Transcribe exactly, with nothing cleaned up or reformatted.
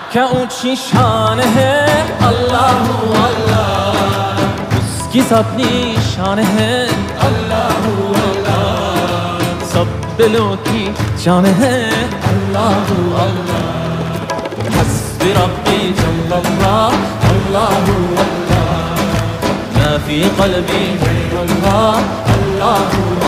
क्या ऊंची शान है अल्लाह अल्लाह, उसकी अपनी शान है अल्लाह अल्लाह, सब दिलों की जान है अल्लाह अल्लाह। हस्बी रब्बी जल्लल्लाह अल्लाह अल्लाह, मा फी क़ल्बी गैरुल्लाह अल्लाह